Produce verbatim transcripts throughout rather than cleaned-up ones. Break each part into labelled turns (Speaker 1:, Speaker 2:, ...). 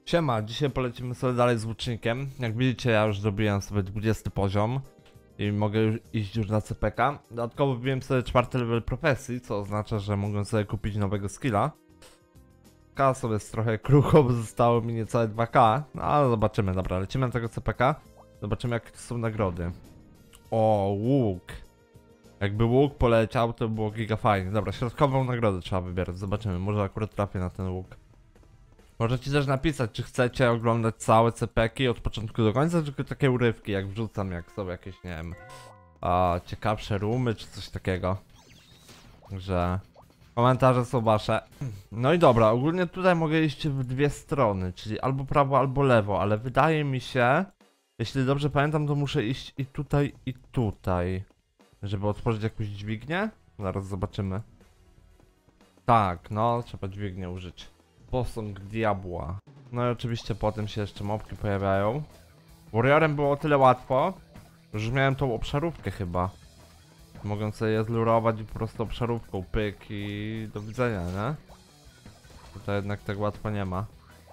Speaker 1: Siema, dzisiaj polecimy sobie dalej z łucznikiem. Jak widzicie, ja już zrobiłem sobie dwudziesty poziom i mogę już iść już na C P K. Dodatkowo wbiłem sobie czwarty level profesji, co oznacza, że mogę sobie kupić nowego skilla. K sobie jest trochę krucho, bo zostało mi niecałe dwa K, no ale zobaczymy. Dobra, lecimy na tego C P K. Zobaczymy, jakie są nagrody. O, łuk. Jakby łuk poleciał, to było giga fajnie. Dobra, środkową nagrodę trzeba wybierać, zobaczymy, może akurat trafię na ten łuk. Możecie też napisać, czy chcecie oglądać całe C P Ki od początku do końca, czy tylko takie urywki, jak wrzucam, jak są jakieś, nie wiem, a, ciekawsze roomy, czy coś takiego. Że komentarze są wasze. No i dobra, ogólnie tutaj mogę iść w dwie strony, czyli albo prawo, albo lewo, ale wydaje mi się, jeśli dobrze pamiętam, to muszę iść i tutaj, i tutaj, żeby otworzyć jakąś dźwignię. Zaraz zobaczymy. Tak, no, trzeba dźwignię użyć. Posąg diabła. No i oczywiście potem się jeszcze mobki pojawiają. Warriorem było o tyle łatwo, że już miałem tą obszarówkę chyba. Mogę sobie je zlurować po prostu obszarówką, pyk i do widzenia, nie? Tutaj jednak tak łatwo nie ma.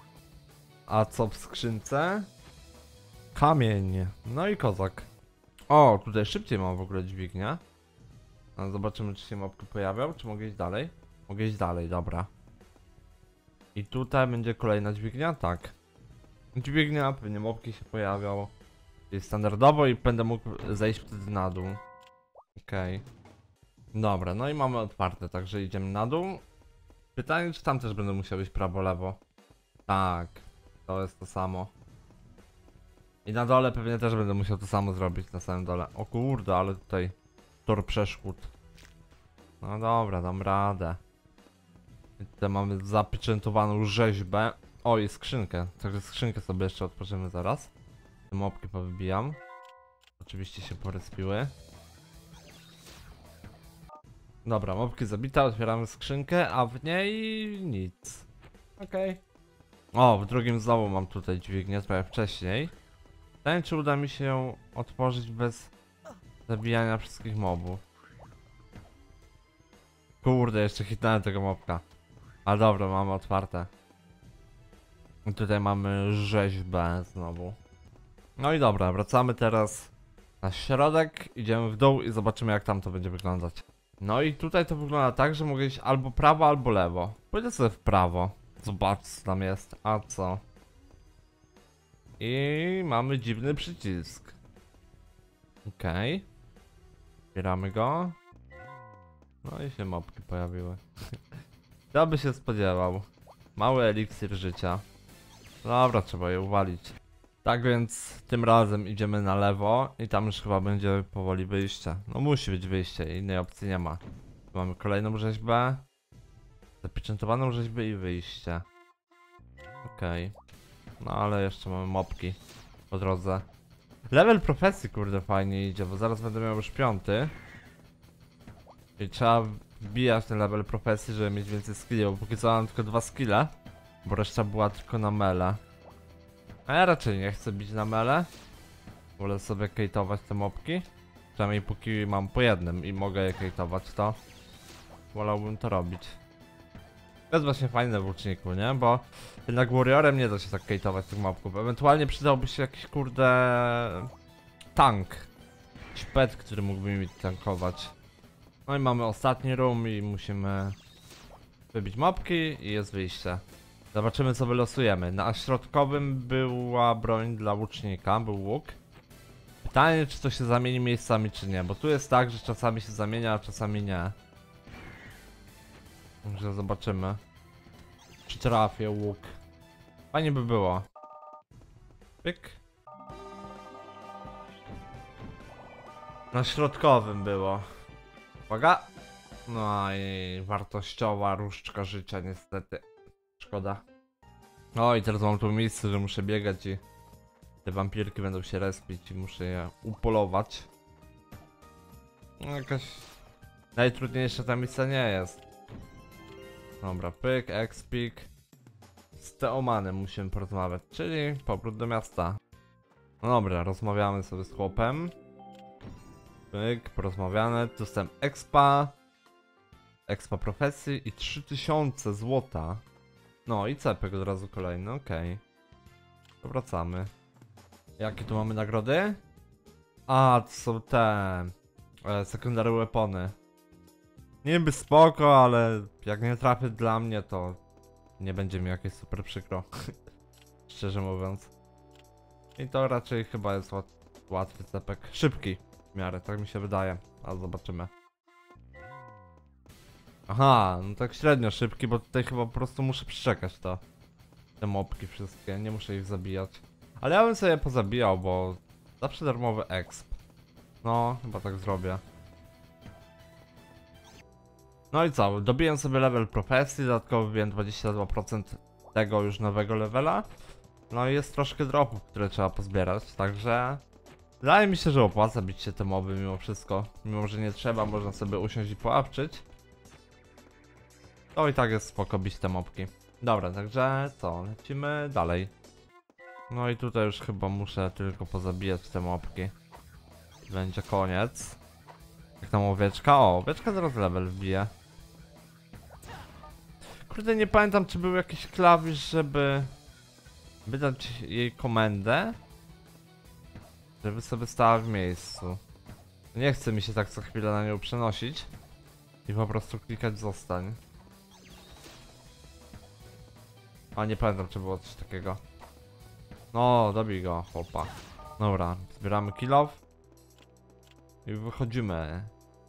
Speaker 1: A co w skrzynce? Kamień. No i kozak. O, tutaj szybciej mam w ogóle dźwignię. No, zobaczymy, czy się mobki pojawią, czy mogę iść dalej? Mogę iść dalej, dobra. I tutaj będzie kolejna dźwignia? Tak. Dźwignia, pewnie mobki się pojawią. Jest standardowo i będę mógł zejść wtedy na dół. Okej. Okay. Dobra, no i mamy otwarte, także idziemy na dół. Pytanie, czy tam też będę musiał iść prawo, lewo? Tak, to jest to samo. I na dole pewnie też będę musiał to samo zrobić, na samym dole. O kurde, ale tutaj tor przeszkód. No dobra, dam radę. I tutaj mamy zapieczętowaną rzeźbę. O, i skrzynkę. Także skrzynkę sobie jeszcze otworzymy zaraz. Te mopki powybijam. Oczywiście się porespiły. Dobra, mopki zabite, otwieramy skrzynkę, a w niej nic. Okej. Okay. O, w drugim znowu mam tutaj dźwignię, trochę wcześniej. Pytanie, czy uda mi się ją otworzyć bez zabijania wszystkich mobów. Kurde, jeszcze hitnąłem tego mopka. Ale dobra, mamy otwarte. I tutaj mamy rzeźbę znowu. No i dobra, wracamy teraz na środek, idziemy w dół i zobaczymy, jak tam to będzie wyglądać. No i tutaj to wygląda tak, że mogę iść albo prawo, albo lewo. Pójdę sobie w prawo. Zobacz, co tam jest. A co? I mamy dziwny przycisk. Okej. Okay. Zbieramy go. No i się mopki pojawiły. Kto by się spodziewał? Mały eliksir życia. Dobra, trzeba je uwalić. Tak więc tym razem idziemy na lewo i tam już chyba będzie powoli wyjście. No musi być wyjście, innej opcji nie ma. Tu mamy kolejną rzeźbę. Zapieczętowaną rzeźbę i wyjście. Okej. Okay. No ale jeszcze mamy mopki po drodze. Level profesji kurde fajnie idzie, bo zaraz będę miał już piąty. I trzeba wbijać ten level profesji, żeby mieć więcej skilli, bo póki co mam tylko dwa skille. Bo reszta była tylko na mele. A ja raczej nie chcę bić na mele. Wolę sobie kejtować te mopki. Przynajmniej póki mam po jednym i mogę je kejtować, to wolałbym to robić. To jest właśnie fajne w łuczniku, nie? Bo jednak warriorem nie da się tak kejtować tych mopków. Ewentualnie przydałby się jakiś kurde tank. Jakiś pet, który mógłby mi tankować. No i mamy ostatni room i musimy wybić mopki i jest wyjście. Zobaczymy, co wylosujemy. Na środkowym była broń dla łucznika, był łuk. Pytanie, czy to się zamieni miejscami, czy nie, bo tu jest tak, że czasami się zamienia, a czasami nie. Także zobaczymy, czy trafię łuk. Fajnie by było. Pyk. Na środkowym było. Uwaga. No i wartościowa różdżka życia, niestety. Szkoda. O i teraz mam tu miejsce, że muszę biegać i te wampirki będą się respić i muszę je upolować. No jakaś najtrudniejsza ta misja nie jest. Dobra, pyk, expik. Z Teomanem musimy porozmawiać, czyli powrót do miasta. No dobra, rozmawiamy sobie z chłopem. Pyk, porozmawiane. Dostałem expa. Expa profesji i trzy tysiące złota. No i cepek od razu kolejny, okej. Okay. To wracamy. Jakie tu mamy nagrody? A, to są te... E, secondary weapony. Niby spoko, ale jak nie trafię dla mnie, to nie będzie mi jakieś super przykro. Szczerze mówiąc. I to raczej chyba jest łat łatwy cepek. Szybki w miarę, tak mi się wydaje. A zobaczymy. Aha, no tak średnio szybki, bo tutaj chyba po prostu muszę przeczekać to. Te mopki wszystkie, nie muszę ich zabijać. Ale ja bym sobie pozabijał, bo zawsze darmowy exp. No, chyba tak zrobię. No i co, dobiłem sobie level profesji, dodatkowo wbiłem dwadzieścia dwa procent tego już nowego levela. No i jest troszkę dropów, które trzeba pozbierać, także... Wydaje mi się, że opłaca bić się te moby mimo wszystko. Mimo, że nie trzeba, można sobie usiąść i połapczyć. To i tak jest spoko bić te mobki. Dobra, także co, lecimy dalej. No i tutaj już chyba muszę tylko pozabijać te mobki. Będzie koniec. Jak tam owieczka? O, owieczka zaraz level wbije. Kurde, nie pamiętam, czy był jakiś klawisz, żeby wydać jej komendę, żeby sobie stała w miejscu. Nie chce mi się tak co chwilę na nią przenosić i po prostu klikać zostań. A nie pamiętam, czy było coś takiego. No, dobij go, chłopa. Dobra, zbieramy kill off i wychodzimy.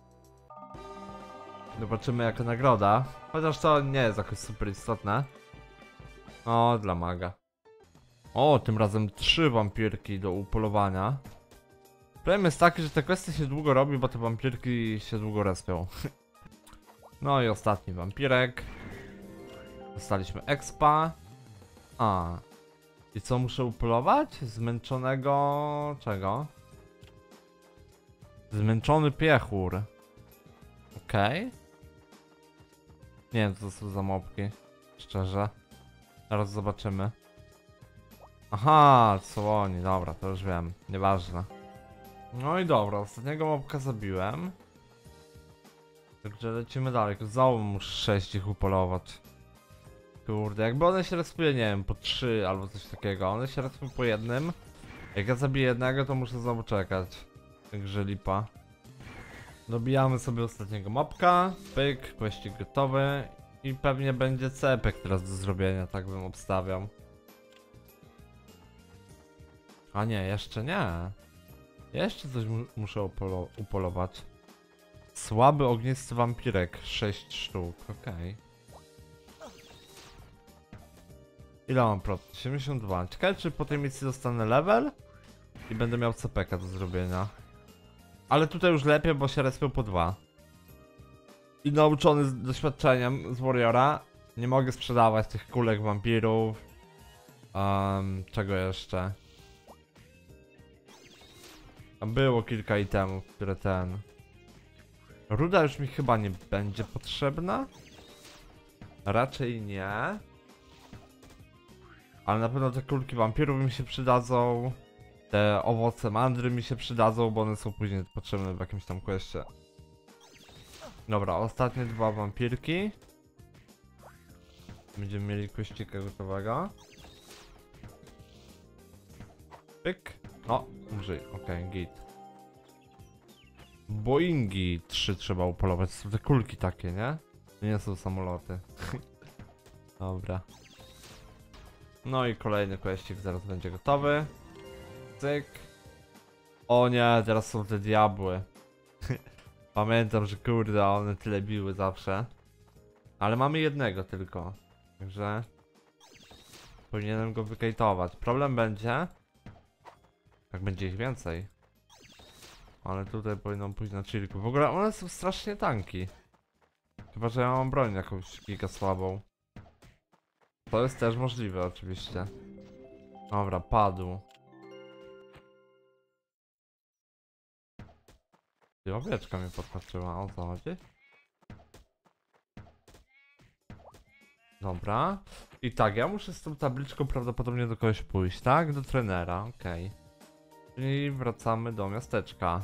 Speaker 1: Zobaczymy jako nagroda. Chociaż to nie jest jakoś super istotne. O, dla maga. O, tym razem trzy wampirki do upolowania. Problem jest taki, że te kwestie się długo robi, bo te wampirki się długo respią. No i ostatni wampirek. Dostaliśmy expa. A. I co muszę upolować? Zmęczonego... czego? Zmęczony piechur. Okej. Okay. Nie wiem, co to są za mopki. Szczerze. Zaraz zobaczymy. Aha, co oni, dobra, to już wiem. Nieważne. No i dobra, ostatniego mopka zabiłem. Także lecimy dalej. Znowu muszę sześć ich upolować. Kurde, jakby one się respiły, nie wiem, po trzy albo coś takiego. One się respiły po jednym. Jak ja zabiję jednego, to muszę znowu czekać. Także lipa. Dobijamy sobie ostatniego mopka. Pyk, kwestik gotowy. I pewnie będzie cepek teraz do zrobienia, tak bym obstawiał. A nie, jeszcze nie. Jeszcze coś mu muszę upolo upolować. Słaby ognisty wampirek, sześć sztuk, okej. Okay. Ile mam procent? siedemdziesiąt dwa. Ciekawe, czy po tej misji dostanę level i będę miał C P K do zrobienia. Ale tutaj już lepiej, bo się respią po dwa. I nauczony z doświadczeniem z Warriora, nie mogę sprzedawać tych kulek wampirów. Um, czego jeszcze? Tam było kilka itemów, które ten... Ruda już mi chyba nie będzie potrzebna. Raczej nie. Ale na pewno te kulki wampirów mi się przydadzą. Te owoce mandry mi się przydadzą, bo one są później potrzebne w jakimś tam questie. Dobra, ostatnie dwa wampirki. Będziemy mieli questika gotowego. Pyk. O, użyj, okej, okay, git. Boeingi trzy trzeba upolować, są te kulki takie, nie? To nie są samoloty. Dobra. No i kolejny questik zaraz będzie gotowy. Cyk. O nie, teraz są te diabły. Pamiętam, że kurde, one tyle biły zawsze. Ale mamy jednego tylko. Także... powinienem go wykejtować. Problem będzie... jak będzie ich więcej. Ale tutaj powinno pójść na chillku. W ogóle one są strasznie tanki. Chyba, że ja mam broń jakąś giga słabą. To jest też możliwe oczywiście. Dobra, padł. I owieczka mnie podpatrzyła, o co chodzi? Dobra. I tak, ja muszę z tą tabliczką prawdopodobnie do kogoś pójść, tak? Do trenera, okej. Okay. Czyli wracamy do miasteczka.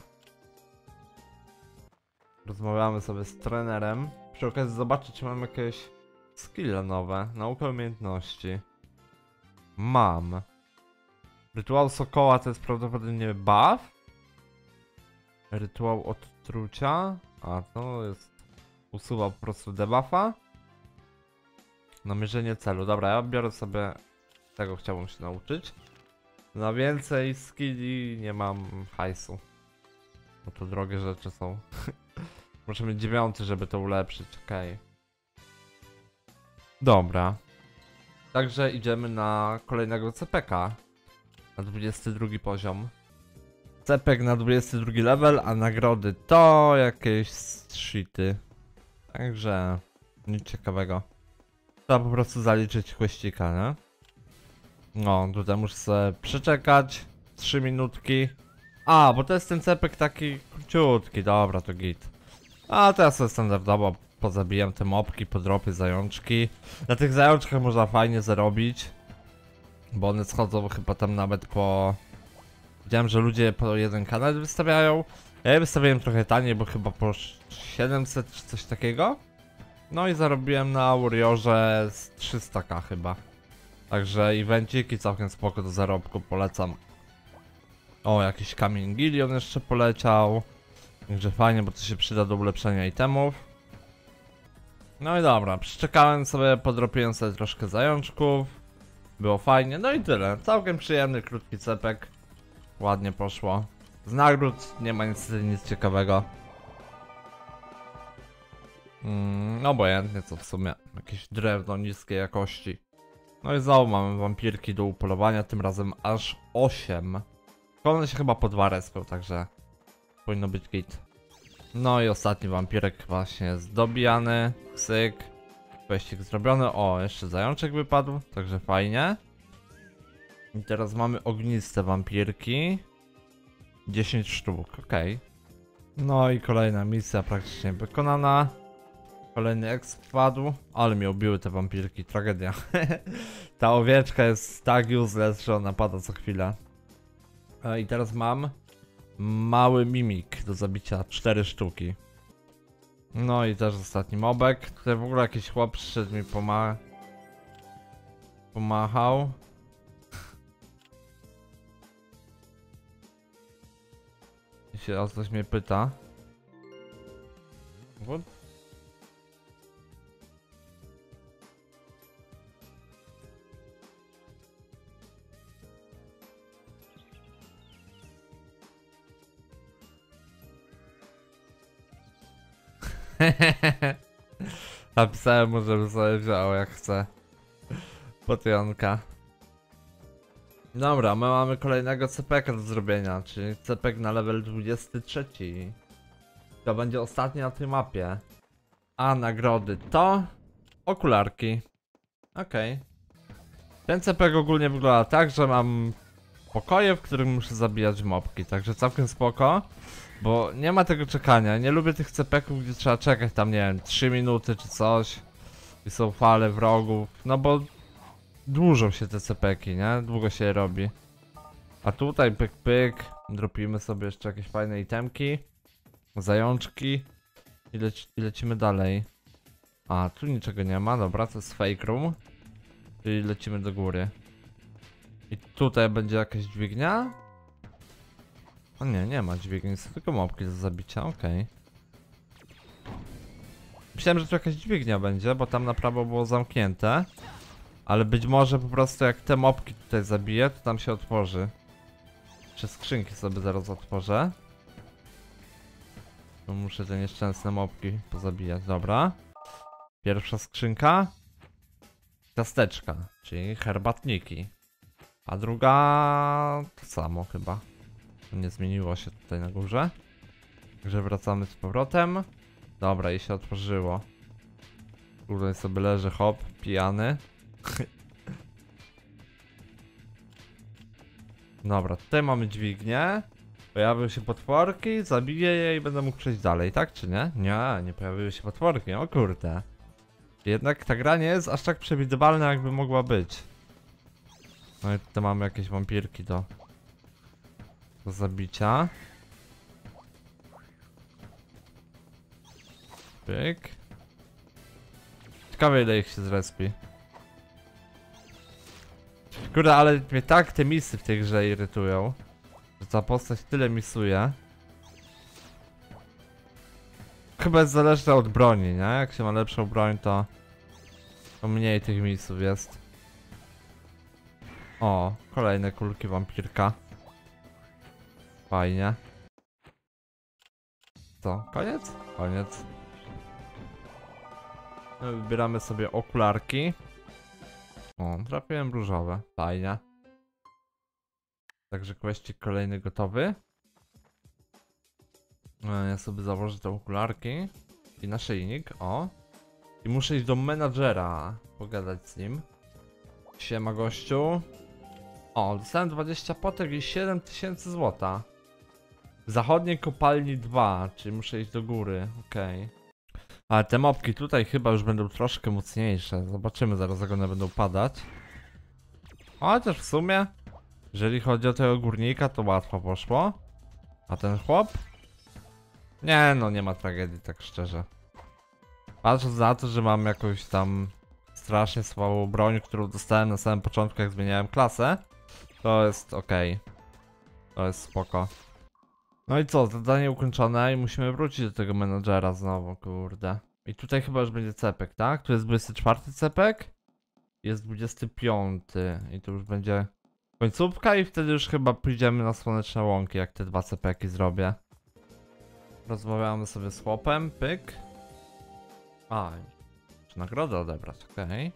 Speaker 1: Rozmawiamy sobie z trenerem. Przy okazji zobaczyć, czy mam jakieś skille nowe. Nauka umiejętności. Mam. Rytuał Sokoła to jest prawdopodobnie buff. Rytuał odtrucia. A to jest... Usuwa po prostu debuffa. Namierzenie celu. Dobra, ja biorę sobie... Tego chciałbym się nauczyć. Na więcej skilli nie mam hajsu. Bo to drogie rzeczy są. Muszę mieć dziewiąty, żeby to ulepszyć. Okej. Okay. Dobra. Także idziemy na kolejnego C P K. Na dwudziesty drugi poziom. C P K na dwudziesty drugi level, a nagrody to jakieś shity. Także nic ciekawego. Trzeba po prostu zaliczyć questika, nie? No, tutaj muszę sobie przeczekać. trzy minutki. A, bo to jest ten C P K taki króciutki. Dobra, to git. A teraz sobie standardowo pozabijam te mopki, podropię zajączki. Na tych zajączkach można fajnie zarobić. Bo one schodzą chyba tam nawet po... Widziałem, że ludzie po jeden kanał wystawiają. Ja je wystawiłem trochę taniej, bo chyba po siedemset czy coś takiego. No i zarobiłem na Warriorze z trzysta ka chyba. Także evenciki całkiem spoko do zarobku, polecam. O, jakiś kamień Gilion jeszcze poleciał. Także fajnie, bo to się przyda do ulepszenia itemów. No i dobra, przeczekałem sobie, podropiłem sobie troszkę zajączków. Było fajnie, no i tyle. Całkiem przyjemny, krótki cepek. Ładnie poszło. Z nagród nie ma niestety nic ciekawego. Mm, obojętnie co w sumie. Jakieś drewno niskiej jakości. No i znowu mamy wampirki do upolowania, tym razem aż osiem. One się chyba po dwa respią, także powinno być git. No i ostatni wampirek właśnie jest dobijany. Syk. Kwestik zrobiony. O, jeszcze zajączek wypadł, także fajnie. I teraz mamy ogniste wampirki. dziesięć sztuk, ok. No i kolejna misja praktycznie wykonana. Kolejny exp wpadł, ale mnie ubiły te wampirki, tragedia. Ta owieczka jest tak useless, że ona pada co chwilę. I teraz mam mały mimik do zabicia, cztery sztuki. No i też ostatni mobek. Tutaj w ogóle jakiś chłop przyszedł mi poma... pomachał. I się o coś mnie pyta. What? Napisałem mu, żeby sobie wziął jak chce. Potionka. Dobra, my mamy kolejnego C P K do zrobienia, czyli C P K na level dwudziesty trzeci. To będzie ostatni na tej mapie. A nagrody to... okularki. Okej. Okay. Ten C P K ogólnie wygląda tak, że mam pokoje, w których muszę zabijać mobki, także całkiem spoko. Bo nie ma tego czekania, nie lubię tych C P Ków, gdzie trzeba czekać tam, nie wiem, trzy minuty czy coś. I są fale wrogów, no bo dłużą się te C P Ki, nie? Długo się je robi. A tutaj pyk pyk, dropimy sobie jeszcze jakieś fajne itemki. Zajączki. I, leci i lecimy dalej. A, tu niczego nie ma, dobra, to jest fake room. Czyli lecimy do góry. I tutaj będzie jakaś dźwignia? O nie, nie ma dźwigni, są tylko mopki do zabicia, okej. Okay. Myślałem, że tu jakaś dźwignia będzie, bo tam na prawo było zamknięte. Ale być może po prostu jak te mopki tutaj zabiję, to tam się otworzy. Czy skrzynki sobie zaraz otworzę. Tu muszę te nieszczęsne mopki pozabijać, dobra. Pierwsza skrzynka. Ciasteczka, czyli herbatniki. A druga... to samo chyba. Nie zmieniło się tutaj na górze. Także wracamy z powrotem. Dobra, i się otworzyło. Tutaj sobie leży hop, pijany. Dobra, tutaj mamy dźwignię. Pojawiły się potworki, zabiję je i będę mógł przejść dalej, tak czy nie? Nie, nie pojawiły się potworki, o kurde. Jednak ta gra nie jest aż tak przewidywalna, jakby mogła być. No i tutaj mamy jakieś wampirki do, do zabicia. Pyk. Ciekawe ile ich się zrespi. Kurde, ale mnie tak te misy w tej grze irytują, że ta postać tyle misuje. Chyba jest zależne od broni, nie? Jak się ma lepszą broń, to, to mniej tych misów jest. O, kolejne kulki wampirka. Fajnie. Co? Koniec? Koniec. No, wybieramy sobie okularki. O, trafiłem różowe. Fajnie. Także kwestii kolejny gotowy. No, ja sobie założę te okularki. I naszyjnik, o. I muszę iść do menadżera. Pogadać z nim. Siema gościu. O, dostałem dwadzieścia potek i siedem tysięcy złota. W zachodniej kopalni dwa, czyli muszę iść do góry, okej. Okay. Ale te mopki tutaj chyba już będą troszkę mocniejsze. Zobaczymy zaraz, jak one będą padać. Chociaż w sumie, jeżeli chodzi o tego górnika, to łatwo poszło. A ten chłop? Nie no, nie ma tragedii, tak szczerze. Patrząc na to, że mam jakąś tam strasznie słabą broń, którą dostałem na samym początku, jak zmieniałem klasę, to jest okej. To jest spoko. No i co, zadanie ukończone i musimy wrócić do tego menadżera znowu, kurde. I tutaj chyba już będzie cepek, tak? Tu jest dwudziesty czwarty cepek. Jest dwudziesty piąty i tu już będzie końcówka i wtedy już chyba pójdziemy na słoneczne łąki, jak te dwa cepeki zrobię. Rozmawiamy sobie z chłopem, pyk. A, czy nagrodę odebrać, okej.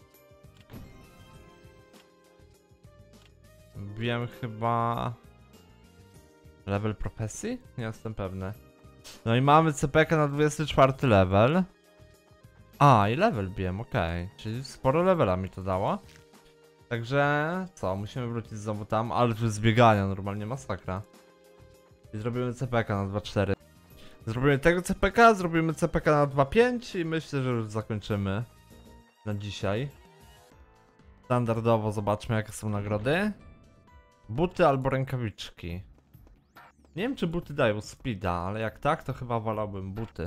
Speaker 1: Wiem chyba... Level profesji? Nie jestem pewny. No i mamy C P K na dwudziesty czwarty level. A, i level biłem, okej. Okay. Czyli sporo levela mi to dało. Także co, musimy wrócić znowu tam, ale tu jest biegania, normalnie masakra. I zrobimy C P K na dwa cztery. Zrobimy tego C P K, zrobimy C P K na dwa pięć i myślę, że już zakończymy na dzisiaj. Standardowo zobaczmy, jakie są nagrody. Buty albo rękawiczki. Nie wiem, czy buty dają speeda, ale jak tak, to chyba wolałbym buty.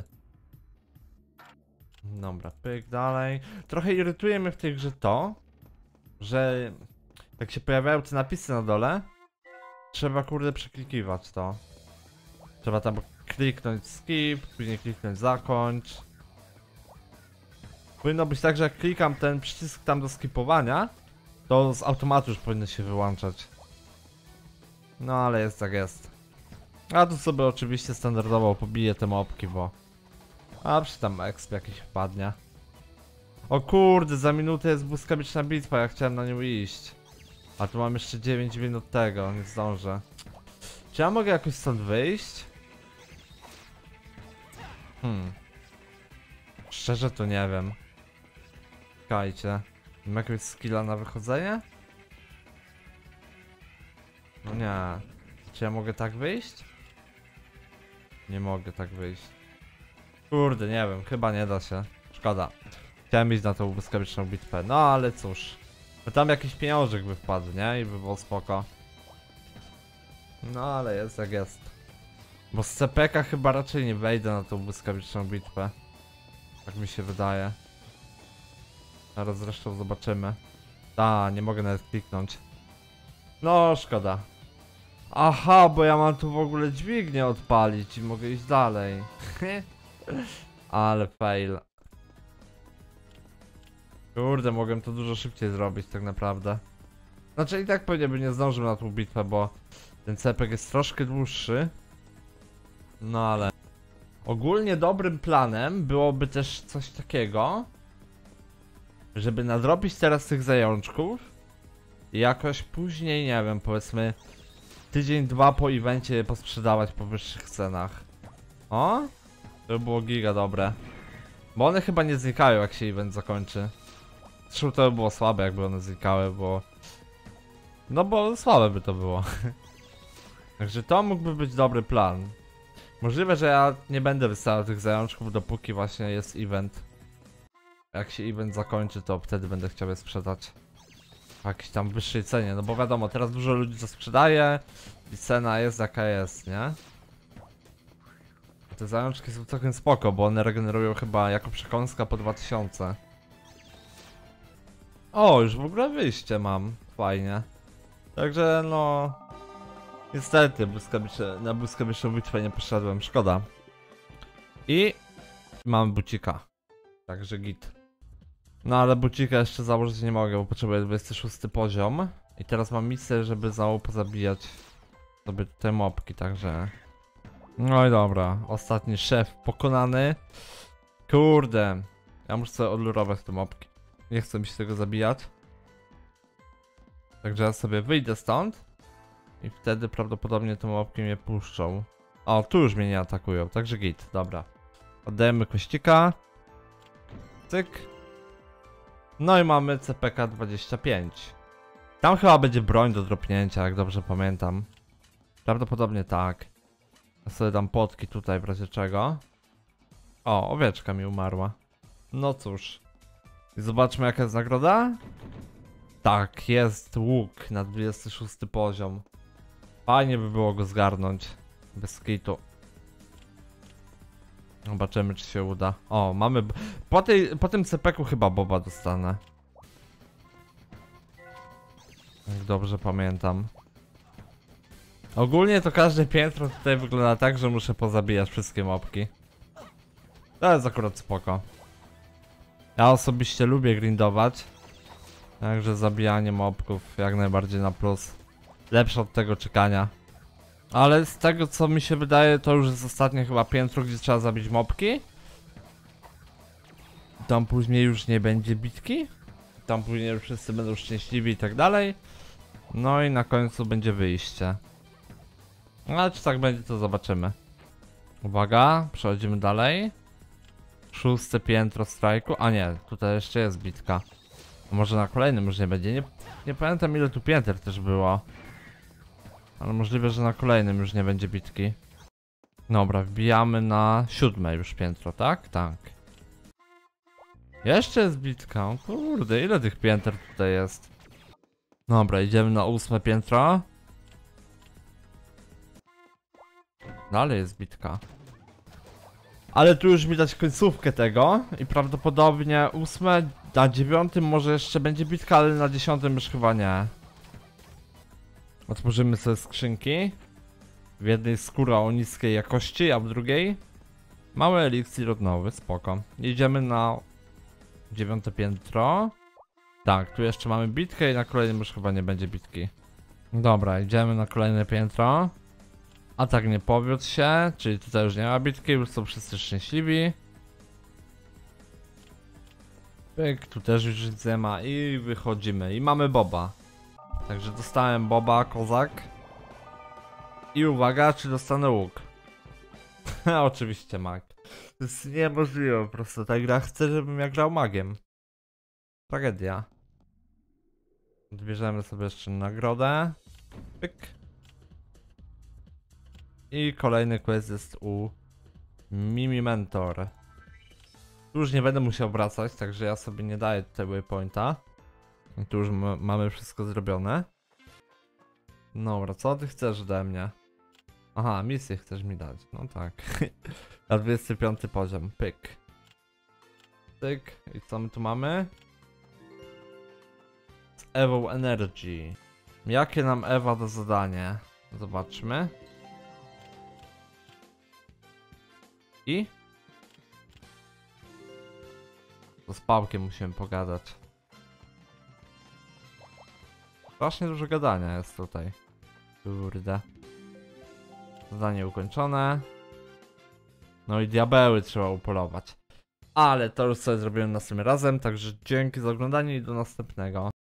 Speaker 1: Dobra, pyk dalej. Trochę irytuje mnie w tej grze to, że jak się pojawiają te napisy na dole, trzeba kurde przeklikiwać to. Trzeba tam kliknąć skip, później kliknąć zakończ. Powinno być tak, że jak klikam ten przycisk tam do skipowania, to z automatu już powinno się wyłączać. No ale jest jak jest. A tu sobie oczywiście standardowo pobiję te mopki, bo... A przy tam exp jakiś wpadnie. O kurde, za minutę jest błyskawiczna bitwa, ja chciałem na nią iść. A tu mam jeszcze dziewięć minut tego, nie zdążę. Czy ja mogę jakoś stąd wyjść? Hmm. Szczerze to nie wiem. Czekajcie. Mam jakiegoś skilla na wychodzenie? No nie. Czy ja mogę tak wyjść? Nie mogę tak wyjść. Kurde, nie wiem, chyba nie da się. Szkoda. Chciałem iść na tą błyskawiczną bitwę, no ale cóż. No tam jakiś pieniążek by wpadł, nie? I by było spoko. No ale jest jak jest. Bo z C P K chyba raczej nie wejdę na tą błyskawiczną bitwę. Tak mi się wydaje. Zaraz zresztą zobaczymy. Ta, nie mogę nawet kliknąć. No, szkoda. Aha, bo ja mam tu w ogóle dźwignię odpalić i mogę iść dalej. Ale fail. Kurde, mogłem to dużo szybciej zrobić tak naprawdę. Znaczy i tak pewnie by nie zdążył na tą bitwę, bo ten cepek jest troszkę dłuższy. No ale... Ogólnie dobrym planem byłoby też coś takiego, żeby nadrobić teraz tych zajączków i jakoś później, nie wiem, powiedzmy tydzień, dwa po evencie posprzedawać po wyższych cenach. O? To by było giga dobre. Bo one chyba nie znikają, jak się event zakończy. Zresztą to by było słabe, jakby one znikały, bo... No bo słabe by to było. Także to mógłby być dobry plan. Możliwe, że ja nie będę wystawiał tych zajączków, dopóki właśnie jest event. Jak się event zakończy, to wtedy będę chciał je sprzedać w jakiejś tam wyższej cenie, no bo wiadomo, teraz dużo ludzi to sprzedaje i cena jest jaka jest, nie? Te zajączki są całkiem spoko, bo one regenerują chyba jako przekąska po dwa tysiące. O, już w ogóle wyjście mam, fajnie. Także no... Niestety, błyskawicznie, na błyskawiczną bitwę nie poszedłem, szkoda. I... Mamy bucika. Także git. No ale bucika jeszcze założyć nie mogę, bo potrzebuję dwudziesty szósty poziom. I teraz mam misję, żeby znowu pozabijać sobie te mopki, także... No i dobra, ostatni szef pokonany. Kurde, ja muszę sobie odlurować te mopki. Nie chcę mi się tego zabijać. Także ja sobie wyjdę stąd. I wtedy prawdopodobnie te mopki mnie puszczą. O, tu już mnie nie atakują, także git, dobra. Oddajemy kościka. Cyk. No i mamy C P K dwadzieścia pięć. Tam chyba będzie broń do dropnięcia, jak dobrze pamiętam. Prawdopodobnie tak. Ja sobie dam potki tutaj w razie czego. O, owieczka mi umarła. No cóż. I zobaczmy jaka jest nagroda. Tak, jest łuk na dwudziesty szósty poziom. Fajnie by było go zgarnąć. Bez kitu. Zobaczymy czy się uda. O, mamy... Po, tej, po tym C P Ku chyba boba dostanę. Jak dobrze pamiętam. Ogólnie to każde piętro tutaj wygląda tak, że muszę pozabijać wszystkie mopki. To jest akurat spoko. Ja osobiście lubię grindować. Także zabijanie mopków jak najbardziej na plus. Lepsze od tego czekania. Ale z tego co mi się wydaje, to już jest ostatnie chyba piętro, gdzie trzeba zabić mopki. Tam później już nie będzie bitki. Tam później już wszyscy będą szczęśliwi i tak dalej. No i na końcu będzie wyjście. Ale czy tak będzie, to zobaczymy. Uwaga, przechodzimy dalej. Szóste piętro strajku. A nie, tutaj jeszcze jest bitka. A może na kolejnym już nie będzie. Nie, nie pamiętam ile tu pięter też było. Ale możliwe, że na kolejnym już nie będzie bitki. Dobra, wbijamy na siódme już piętro, tak? Tak. Jeszcze jest bitka. O kurde, ile tych pięter tutaj jest? Dobra, idziemy na ósme piętro. Dalej jest bitka. Ale tu już widać końcówkę tego. I prawdopodobnie ósme, na dziewiątym może jeszcze będzie bitka, ale na dziesiątym już chyba nie. Otworzymy sobie skrzynki. W jednej skóra o niskiej jakości, a w drugiej mały eliksir odnowy, spoko. Idziemy na dziewiąte piętro. Tak, tu jeszcze mamy bitkę i na kolejnym już chyba nie będzie bitki. Dobra, idziemy na kolejne piętro. A tak nie powiódł się, czyli tutaj już nie ma bitki, już są wszyscy szczęśliwi. Pyk, tu też już nic nie ma i wychodzimy. I mamy boba. Także dostałem boba, kozak. I uwaga, czy dostanę łuk? Oczywiście mag. To jest niemożliwe po prostu, ta gra chce, żebym ja grał magiem. Tragedia. Odbierzemy sobie jeszcze nagrodę. Pyk. I kolejny quest jest u Mimi Mentor. Tu już nie będę musiał wracać, także ja sobie nie daję tutaj waypointa. I tu już mamy wszystko zrobione. Dobra, co ty chcesz ode mnie? Aha, misję chcesz mi dać, no tak. Na dwudziesty piąty poziom, pyk. Pyk, i co my tu mamy? Z Ewą Energy. Jakie nam Ewa da zadanie? Zobaczmy. I? To z Pałkiem musimy pogadać. Strasznie dużo gadania jest tutaj. Kurde. Zadanie ukończone. No i diabeły trzeba upolować. Ale to już sobie zrobiłem następnym razem, także dzięki za oglądanie i do następnego.